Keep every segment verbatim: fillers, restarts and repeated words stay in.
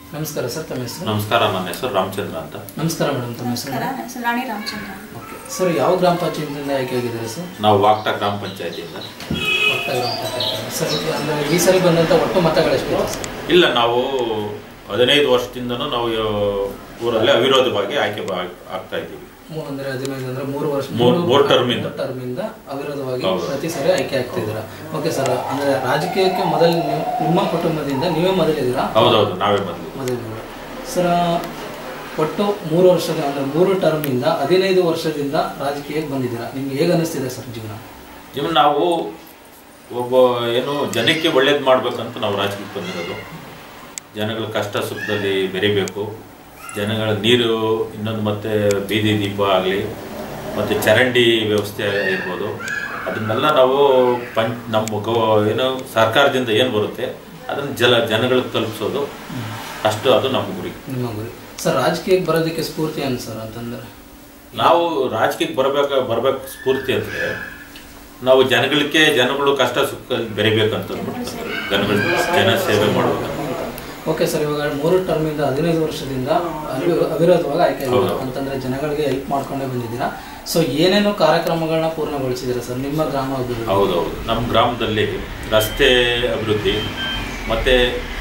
ನಮಸ್ಕಾರ ಸರ್, ತಮ್ಮ ಹೆಸರು? ನಮಸ್ಕಾರ, ನನ್ನ ಹೆಸರು ರಾಮಚಂದ್ರ ಅಂತ. ನಮಸ್ಕಾರ ಮೇಡಮ್, ತಮ್ಮ ಹೆಸರು? ರಾಣಿ ರಾಮಚಂದ್ರ. ಓಕೆ ಸರ್, ಯಾವ ಗ್ರಾಮ ಪಂಚಾಯತಿಯಿಂದ ಆಯ್ಕೆ ಆಗಿದ್ದಾರೆ ಸರ್? ನಾವು ವಾಕ್ಟ ಗ್ರಾಮ ಪಂಚಾಯತಿಯಿಂದ. ವಾಕ್ಟ ಗ್ರಾಮ ಪಂಚಾಯತಿ ಸರ್. ಅಂದರೆ ಈ ಸರಿ ಬಂದಂಥ ಒಟ್ಟು ಮತಗಳೆಷ್ಟು? ಇಲ್ಲ, ನಾವು ಹದಿನೈದು ವರ್ಷದಿಂದನೂ ನಾವು ಊರಲ್ಲಿ ಅವಿರೋಧವಾಗಿ ಆಯ್ಕೆ ಆಗ್ತಾ ಇದ್ದೀವಿ. ಅಂದರೆ ಹದಿನೈದು ಅಂದರೆ ಮೂರು ವರ್ಷ ಮೂರು ಟರ್ಮಿಂದ ಟರ್ಮಿಂದ ಅವಿರೋಧವಾಗಿ ಪ್ರತಿ ಸಾರಿ ಆಯ್ಕೆ ಆಗ್ತಾ ಇದ್ದೀರಾ. ಓಕೆ ಸರ್, ಅಂದರೆ ರಾಜಕೀಯಕ್ಕೆ ಮೊದಲು ನಿಮ್ಮ ಕುಟುಂಬದಿಂದ ನೀವೇ ಮೊದಲಿದ್ದೀರಾ? ಹೌದೌದು, ನಾವೇ ಮೊದಲು ಮೊದಲು ಸರ್. ಒಟ್ಟು ಮೂರು ವರ್ಷದ ಅಂದರೆ ಮೂರು ಟರ್ಮಿಂದ ಹದಿನೈದು ವರ್ಷದಿಂದ ರಾಜಕೀಯಕ್ಕೆ ಬಂದಿದ್ದೀರಾ. ನಿಮ್ಗೆ ಹೇಗೆ ಅನಿಸ್ತಿದೆ ಸರ್ ಜೀವನ? ಜೀವನ ನಾವು ಒಬ್ಬ ಏನು ಜನಕ್ಕೆ ಒಳ್ಳೇದು ಮಾಡ್ಬೇಕಂತ ನಾವು ರಾಜಕೀಯಕ್ಕೆ ಬಂದಿರೋದು. ಜನಗಳ ಕಷ್ಟ ಸುಖದಲ್ಲಿ ಬೆರಿಬೇಕು. ಜನಗಳ ನೀರು, ಇನ್ನೊಂದು ಮತ್ತು ಬೀದಿ ದೀಪ ಆಗಲಿ, ಮತ್ತು ಚರಂಡಿ ವ್ಯವಸ್ಥೆ ಇರ್ಬೋದು, ಅದನ್ನೆಲ್ಲ ನಾವು ಪಂಚ್ ನಮ್ಮ ಗೋ ಏನು ಸರ್ಕಾರದಿಂದ ಏನು ಬರುತ್ತೆ ಅದನ್ನು ಜಲ ಜನಗಳಿಗೆ ತಲುಪಿಸೋದು, ಅಷ್ಟು ಅದು ನಮ್ಮ ಗುರಿ. ನಿಮ್ಮ ಗುರಿ ಸರ್. ರಾಜಕೀಯಕ್ಕೆ ಬರೋದಕ್ಕೆ ಸ್ಫೂರ್ತಿ ಏನು ಸರ್ ಅಂತಂದರೆ? ನಾವು ರಾಜಕೀಯಕ್ಕೆ ಬರಬೇಕು ಬರಬೇಕು ಸ್ಫೂರ್ತಿ ಅಂದರೆ ನಾವು ಜನಗಳಿಗೆ ಜನಗಳು ಕಷ್ಟ ಸುಖ ಬೆರಿಬೇಕಂತ ಜನಗಳ ಜನ ಸೇವೆ ಮಾಡಬೇಕು. ಓಕೆ ಸರ್, ಇವಾಗ ಮೂರು ಟರ್ಮಿಂದ ಹದಿನೈದು ವರ್ಷದಿಂದ ಅವಿರೋಧವಾಗಿ ಆಯ್ಕೆ ಆಗಿದ್ದೀರಾ ಅಂತಂದರೆ ಜನಗಳಿಗೆ ಹೆಲ್ಪ್ ಮಾಡ್ಕೊಂಡೇ ಬಂದಿದ್ದೀರಾ. ಸೊ ಏನೇನು ಕಾರ್ಯಕ್ರಮಗಳನ್ನ ಪೂರ್ಣಗೊಳಿಸಿದ್ದೀರಾ ಸರ್ ನಿಮ್ಮ ಗ್ರಾಮ ಅಭಿವೃದ್ಧಿ? ಹೌದೌದು, ನಮ್ಮ ಗ್ರಾಮದಲ್ಲಿ ರಸ್ತೆ ಅಭಿವೃದ್ಧಿ, ಮತ್ತು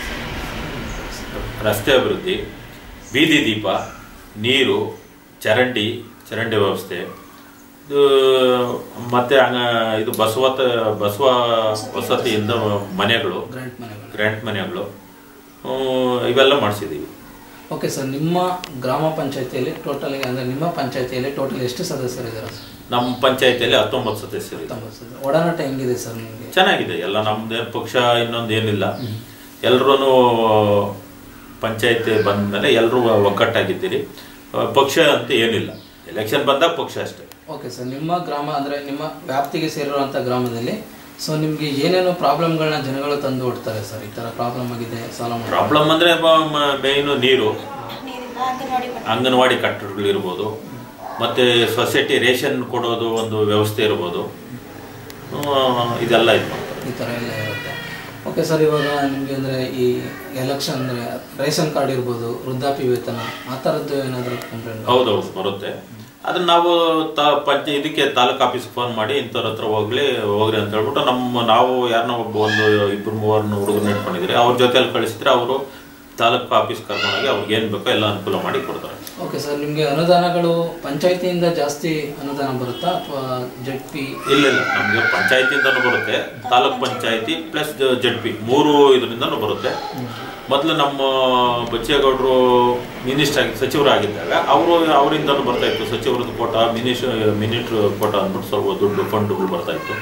ರಸ್ತೆ ಅಭಿವೃದ್ಧಿ, ಬೀದಿ ದೀಪ, ನೀರು, ಚರಂಡಿ ಚರಂಡಿ ವ್ಯವಸ್ಥೆ, ಇದು ಮತ್ತು ಇದು ಬಸವತ ಬಸವ ವಸತಿಯಿಂದ ಮನೆಗಳು, ಗ್ರ್ಯಾಂಟ್ ಮನೆಗಳು ಗ್ರ್ಯಾಂಟ್ ಮನೆಗಳು ಇವೆಲ್ಲ ಮಾಡಿಸಿದ್ದೀವಿ. ಓಕೆ ಸರ್, ನಿಮ್ಮ ಗ್ರಾಮ ಪಂಚಾಯತಿಯಲ್ಲಿ ಟೋಟಲ್ ಅಂದರೆ ನಿಮ್ಮ ಪಂಚಾಯತಿಯಲ್ಲಿ ಟೋಟಲ್ ಎಷ್ಟು ಸದಸ್ಯರಿದ್ದಾರೆ ಸರ್? ನಮ್ಮ ಪಂಚಾಯತಿಯಲ್ಲಿ ಹತ್ತೊಂಬತ್ತು ಸದಸ್ಯರು. ಹತ್ತೊಂಬತ್ತು ಸದಸ್ಯರು. ಒಡನಾಟ ಹೆಂಗಿದೆ ಸರ್ ನಿಮಗೆ? ಚೆನ್ನಾಗಿದೆ. ಎಲ್ಲ ನಮ್ಮದೇನು ಪಕ್ಷ ಇನ್ನೊಂದು ಏನಿಲ್ಲ, ಎಲ್ಲರೂ ಪಂಚಾಯತಿ ಬಂದ ಮೇಲೆ ಎಲ್ಲರೂ ಒಗ್ಗಟ್ಟಾಗಿದ್ದೀರಿ. ಪಕ್ಷ ಅಂತ ಏನಿಲ್ಲ, ಎಲೆಕ್ಷನ್ ಬಂದಾಗ ಪಕ್ಷ ಅಷ್ಟೇ. ಓಕೆ ಸರ್, ನಿಮ್ಮ ಗ್ರಾಮ ಅಂದರೆ ನಿಮ್ಮ ವ್ಯಾಪ್ತಿಗೆ ಸೇರಿರುವಂಥ ಗ್ರಾಮದಲ್ಲಿ ಸೊ ನಿಮಗೆ ಏನೇನು ಪ್ರಾಬ್ಲಮ್ಗಳನ್ನ ಜನಗಳು ತಂದು ಕೊಡ್ತಾರೆ ಸರ್? ಈ ಥರ ಪ್ರಾಬ್ಲಮ್ ಆಗಿದೆ, ಸಾಲ ಪ್ರಾಬ್ಲಮ್ ಅಂದರೆ ಮೇಯ್ನು ನೀರು, ಅಂಗನವಾಡಿ ಕಟ್ಟಡಗಳು ಇರ್ಬೋದು, ಮತ್ತು ಸೊಸೈಟಿ ರೇಷನ್ ಕೊಡೋದು ಒಂದು ವ್ಯವಸ್ಥೆ ಇರ್ಬೋದು, ಇದೆಲ್ಲ ಇದು ಈ ಥರ ಎಲ್ಲ ಇರುತ್ತೆ. ಓಕೆ ಸರ್, ಇವಾಗ ನಿಮಗೆ ಅಂದರೆ ಈ ಎಲೆಕ್ಷನ್ ಅಂದರೆ ರೇಷನ್ ಕಾರ್ಡ್ ಇರ್ಬೋದು, ವೃದ್ಧಾಪ್ಯ ವೇತನ, ಆ ಥರದ್ದು ಏನಾದರೂ ಕಂಪ್ಲೇಂಟ್? ಹೌದೌದು, ಬರುತ್ತೆ. ಅದನ್ನ ನಾವು ತಾ ಪಂಚ ಇದಕ್ಕೆ ತಾಲೂಕು ಆಫೀಸ್ಗೆ ಫೋನ್ ಮಾಡಿ ಇಂಥವ್ರ ಹತ್ರ ಹೋಗ್ಲಿ ಹೋಗ್ರಿ ಅಂತ ಹೇಳ್ಬಿಟ್ಟು ನಮ್ಮ ನಾವು ಯಾರನ್ನ ಒಬ್ಬ ಒಂದು ಇಬ್ಬರು ಮೂವರನ್ನ ಹುಡುಗರು ಇಟ್ಕೊಂಡಿದ್ರೆ ಅವ್ರ ಜೊತೆಯಲ್ಲಿ ಕಳಿಸಿದ್ರೆ ಅವರು ತಾಲೂಕು ಆಫೀಸ್ ಕರ್ಕೊಂಡೋಗಿ ಅವ್ರಿಗೆ ಏನು ಬೇಕೋ ಎಲ್ಲ ಅನುಕೂಲ ಮಾಡಿ ಕೊಡ್ತಾರೆ. ಓಕೆ ಸರ್, ನಿಮಗೆ ಅನುದಾನಗಳು ಪಂಚಾಯತಿಯಿಂದ ಜಾಸ್ತಿ ಅನುದಾನ ಬರುತ್ತಾ ಅಥವಾ ಜೆಡ್ ಪಿ? ಇಲ್ಲ ಇಲ್ಲ, ನಮಗೆ ಪಂಚಾಯತಿಯಿಂದನೂ ಬರುತ್ತೆ, taluk panchayati plus Z P ಮೂರು ಇದರಿಂದನೂ ಬರುತ್ತೆ. ಮೊದಲು ನಮ್ಮ ಬಚ್ಚೇಗೌಡರು ಮಿನಿಸ್ಟರ್ ಆಗಿ ಸಚಿವರಾಗಿದ್ದಾಗ ಅವರು ಅವರಿಂದನೂ ಬರ್ತಾ ಇತ್ತು. ಸಚಿವರದ್ದು ಕೋಟ, ಮಿನಿಸ್ ಮಿನಿಸ್ಟ್ರ್ ಕೋಟ ಅಂದ್ಬಿಟ್ಟು ಸ್ವಲ್ಪ ದುಡ್ಡು ಫಂಡ್ಗಳು ಬರ್ತಾ ಇತ್ತು.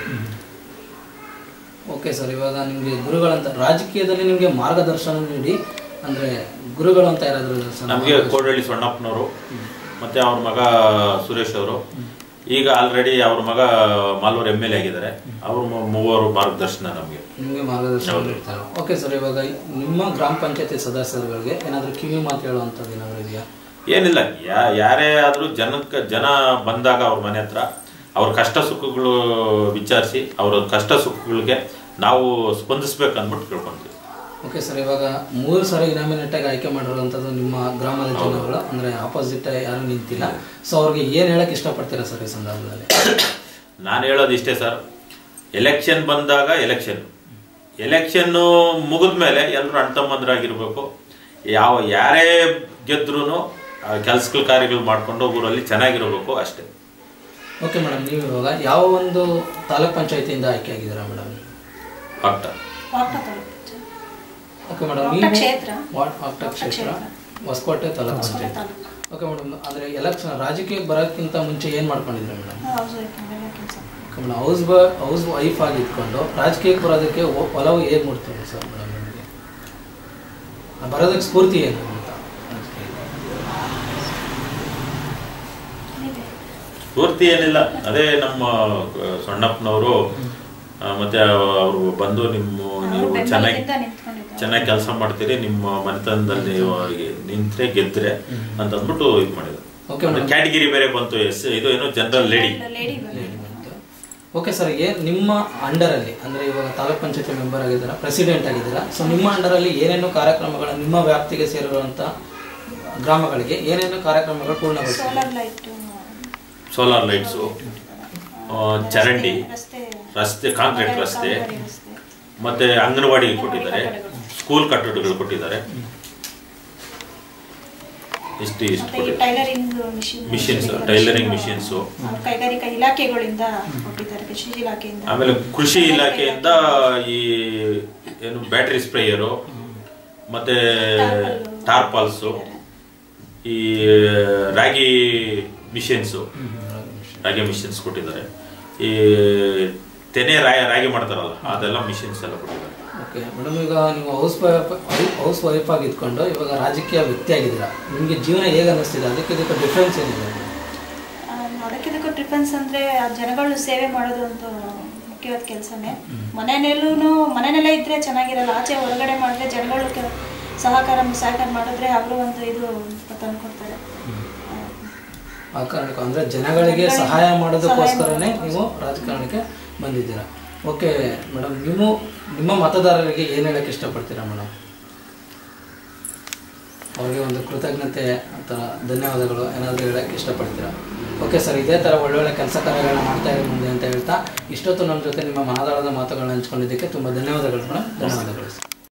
ಓಕೆ ಸರ್, ಇವಾಗ ನಿಮಗೆ ಗುರುಗಳಂತ ರಾಜಕೀಯದಲ್ಲಿ ನಿಮಗೆ ಮಾರ್ಗದರ್ಶನ ನೀಡಿ ಅಂದರೆ ಗುರುಗಳು ಅಂತ ಯಾರಾದರೂ? ನಮಗೆ ಕೋಡಳ್ಳಿ ಸೊಣ್ಣಪ್ಪನವರು ಮತ್ತು ಅವ್ರ ಮಗ ಸುರೇಶ್ ಅವರು, ಈಗ ಆಲ್ರೆಡಿ ಅವ್ರ ಮಗ ಮಾಲೂರು ಎಮ್ ಎಲ್ ಎ ಆಗಿದ್ದಾರೆ. ಅವರು ಮೂವರು ಮಾರ್ಗದರ್ಶನ ನಮಗೆ ನಿಮಗೆ ಮಾರ್ಗದರ್ಶನ ನೀಡ್ತಾರೆ. ಓಕೆ ಸರ್, ಇವಾಗ ನಿಮ್ಮ ಗ್ರಾಮ ಪಂಚಾಯತಿ ಸದಸ್ಯರುಗಳಿಗೆ ಏನಾದರೂ ಕಿವಿ ಮಾತು ಹೇಳುವಂಥದ್ದು ಏನಾದರೂ ಇದೆಯಾ? ಏನಿಲ್ಲ, ಯಾ ಯಾರೇ ಆದರೂ ಜನಕ್ಕೆ ಜನ ಬಂದಾಗ ಅವ್ರ ಮನೆ ಹತ್ರ ಅವ್ರ ಕಷ್ಟ ಸುಖಗಳು ವಿಚಾರಿಸಿ ಅವರ ಕಷ್ಟ ಸುಖಗಳಿಗೆ ನಾವು ಸ್ಪಂದಿಸ್ಬೇಕು ಅಂದ್ಬಿಟ್ಟು ಕೇಳ್ಕೊಂತೀವಿ. ಓಕೆ ಸರ್, ಇವಾಗ ಮೂರು ಸಾರಿ ನಾಮಿನೇಟಾಗಿ ಆಯ್ಕೆ ಮಾಡಿರುವಂಥದ್ದು ನಿಮ್ಮ ಗ್ರಾಮದ ಜನಗಳು, ಅಂದರೆ ಆಪೋಸಿಟ್ ಯಾರು ನಿಂತಿಲ್ಲ. ಸೊ ಅವ್ರಿಗೆ ಏನು ಹೇಳಕ್ಕೆ ಇಷ್ಟಪಡ್ತೀರಾ ಸರ್ ಈ ಸಂದರ್ಭದಲ್ಲಿ? ನಾನು ಹೇಳೋದು ಇಷ್ಟೇ ಸರ್, ಎಲೆಕ್ಷನ್ ಬಂದಾಗ ಎಲೆಕ್ಷನ್ ಎಲೆಕ್ಷನ್ನು ಮುಗಿದ ಮೇಲೆ ಎಲ್ಲರೂ ಅಣ್ತಮ್ಮಂದ್ರಾಗಿರ್ಬೇಕು. ಯಾವ ಯಾರೇ ಗೆದ್ರೂ ಕೆಲಸಗಳ ಕಾರ್ಯಗಳು ಮಾಡಿಕೊಂಡು ಊರಲ್ಲಿ ಚೆನ್ನಾಗಿರಬೇಕು ಅಷ್ಟೇ. ಓಕೆ ಮೇಡಮ್, ನೀವು ಇವಾಗ ಯಾವ ಒಂದು ತಾಲೂಕ್ ಪಂಚಾಯತಿಯಿಂದ ಆಯ್ಕೆ ಆಗಿದ್ದೀರಾ ಮೇಡಮ್? ವಾಕ್ಟ. ಓಕೆ ಮೇಡಮ್, ನೀವು ವಾಕ್ಟ ಕ್ಷೇತ್ರ ಹೊಸಕೋಟೆ ತಾಲೂಕು ಪಂಚಾಯತ್. ಓಕೆ ಮೇಡಮ್, ಅಂದರೆ ಎಲೆಕ್ಷನ್ ರಾಜಕೀಯಕ್ಕೆ ಬರೋಕ್ಕಿಂತ ಮುಂಚೆ ಏನು ಮಾಡ್ಕೊಂಡಿದ್ರಿ ಮೇಡಮ್? ಓಕೆ ಮೇಡಮ್, ಹೌಸ್ ಬ ಹೌಸ್ ವೈಫ್ ಆಗಿ ಇಟ್ಕೊಂಡು ರಾಜಕೀಯಕ್ಕೆ ಬರೋದಕ್ಕೆ ಒಲವು ಹೇಗೆ ಮೂಡ್ತದೆ ಸರ್ ಮೇಡಮ್ ನಿಮಗೆ? ಬರೋದಕ್ಕೆ ಸ್ಫೂರ್ತಿ ಏನು ಅಂತ? ಸ್ಫೂರ್ತಿ ಏನಿಲ್ಲ, ಅದೇ ನಮ್ಮ ಸೊಣ್ಣಪ್ಪನವರು ಮತ್ತೆ ಅವರು ಬಂದು ನಿಮ್ಮ ನೀವು ಚೆನ್ನಾಗಿ ಚೆನ್ನಾಗಿ ಕೆಲಸ ಮಾಡ್ತೀರಿ, ನಿಮ್ಮ ಮನೆತನದಲ್ಲಿ ನಿಂತ್ರೆ ಗೆದ್ರೆ ಅಂತ ಅಂದ್ಬಿಟ್ಟು ಇದು ಮಾಡಿದ್ರು. ಕ್ಯಾಟಗಿರಿ ಬೇರೆ ಬಂತು, ಎಸ್ ಇದು ಏನೋ ಜನರಲ್ ಲೇಡಿ. ಓಕೆ ಸರ್, ಏ ನಿಮ್ಮ ಅಂಡರಲ್ಲಿ ಅಂದರೆ ಇವಾಗ ತಾಲೂಕ್ ಪಂಚಾಯತಿ ಮೆಂಬರ್ ಆಗಿದ್ದೀರಾ, ಪ್ರೆಸಿಡೆಂಟ್ ಆಗಿದ್ದೀರಾ, ಸೊ ನಿಮ್ಮ ಅಂಡರಲ್ಲಿ ಏನೇನು ಕಾರ್ಯಕ್ರಮಗಳು ನಿಮ್ಮ ವ್ಯಾಪ್ತಿಗೆ ಸೇರಿರುವಂಥ ಗ್ರಾಮಗಳಿಗೆ ಏನೇನು ಕಾರ್ಯಕ್ರಮಗಳು ಪೂರ್ಣಗೊಳಿಸಿದೆ? ಸೋಲಾರ್ ಲೈಟ್, ಸೋಲಾರ್ ಲೈಟ್ಸು, ಚರಂಡಿ ರಸ್ತೆ, ಕಾಂಕ್ರೀಟ್ ರಸ್ತೆ, ಮತ್ತೆ ಅಂಗನವಾಡಿ ಕೊಟ್ಟಿದ್ದಾರೆ, ಸ್ಕೂಲ್ ಕಟ್ಟಡಗಳು ಕೊಟ್ಟಿದ್ದಾರೆ. ಇಷ್ಟು ಇಷ್ಟು ಟೈಲರಿಂಗ್ ಮಿಷಿನ್ಸ್, ಟೈಲರಿಂಗ್ ಮಿಷಿನ್ಸು, ಕೈಗಾರಿಕಾ ಇಲಾಖೆಗಳಿಂದ ಕೊಟ್ಟಿದ್ದಾರೆ, ಕೃಷಿ ಇಲಾಖೆಯಿಂದ. ಆಮೇಲೆ ಕೃಷಿ ಇಲಾಖೆಯಿಂದ ಈ ಏನು ಬ್ಯಾಟ್ರಿ ಸ್ಪ್ರೇಯರು ಮತ್ತೆ ಟಾರ್ಪಾಲ್ಸು, ಈ ರಾಗಿ ಮಿಷಿನ್ಸು, ರಾಗಿ ಮಿಷಿನ್ಸ್ ಕೊಟ್ಟಿದ್ದಾರೆ. ಈ ತೆನೆ ರಾಗಿ ರಾಗಿ ಮಾಡ್ತಾರಲ್ಲ ಅದೆಲ್ಲ ಮಿಷಿನ್ಸ್ ಎಲ್ಲ ಕೊಟ್ಟಿದ್ದಾರೆ. ಓಕೆ ಮೇಡಮ್, ಈಗ ನೀವು ಹೌಸ್ ವೈಫ್ ಹೌಸ್ ವೈಫ್ ಆಗಿ ಇದ್ಕೊಂಡು ಇವಾಗ ರಾಜಕೀಯ ವ್ಯಕ್ತಿ ಆಗಿದ್ದೀರಾ, ನಿಮಗೆ ಜೀವನ ಹೇಗೆ ಅನ್ನಿಸ್ತಿದೆ? ಅದಕ್ಕೆ ಇದಕ್ಕೆ ಡಿಫ್ರೆನ್ಸ್ ಏನಿದೆ? ಅದಕ್ಕೆ ಇದಕ್ಕೆ ಡಿಫ್ರೆನ್ಸ್ ಅಂದರೆ ಜನಗಳು ಸೇವೆ ಮಾಡೋದು ಒಂದು ಮುಖ್ಯವಾದ ಕೆಲಸನೇ. ಮನೆಯಲ್ಲೂ ಮನೆಯಲ್ಲೇ ಇದ್ದರೆ ಚೆನ್ನಾಗಿರಲ್ಲ, ಆಚೆ ಹೊರಗಡೆ ಮಾಡಿದ್ರೆ ಜನಗಳು ಕೆ ಸಹಕಾರ ಸಹಕಾರ ಮಾಡಿದ್ರೆ ಅವರು ಒಂದು ಇದು ತಂದ್ಕೊಡ್ತಾರೆ. ಆ ಕಾರಣಕ್ಕೆ ಅಂದರೆ ಜನಗಳಿಗೆ ಸಹಾಯ ಮಾಡೋದಕ್ಕೋಸ್ಕರನೇ ನೀವು ರಾಜಕಾರಣಕ್ಕೆ ಬಂದಿದ್ದೀರಾ. ಓಕೆ ಮೇಡಮ್, ನೀವು ನಿಮ್ಮ ಮತದಾರರಿಗೆ ಏನು ಹೇಳಕ್ಕೆ ಇಷ್ಟಪಡ್ತೀರಾ ಮೇಡಮ್? ಅವ್ರಿಗೆ ಒಂದು ಕೃತಜ್ಞತೆ ಅಥವಾ ಧನ್ಯವಾದಗಳು ಏನಾದರೂ ಹೇಳಕ್ಕೆ ಇಷ್ಟಪಡ್ತೀರಾ? ಓಕೆ ಸರ್, ಇದೇ ಥರ ಒಳ್ಳೊಳ್ಳೆ ಕೆಲಸ ಕಾರ್ಯಗಳನ್ನ ಮಾಡ್ತಾ ಇರೋ ಮುಂದೆ ಅಂತ ಹೇಳ್ತಾ ಇಷ್ಟೊತ್ತು ನಮ್ಮ ಜೊತೆ ನಿಮ್ಮ ಮನದಾಳದ ಮಾತುಗಳನ್ನ ಹಂಚ್ಕೊಂಡಿದ್ದಕ್ಕೆ ತುಂಬ ಧನ್ಯವಾದಗಳು ಮೇಡಮ್. ಧನ್ಯವಾದಗಳು ಸರ್.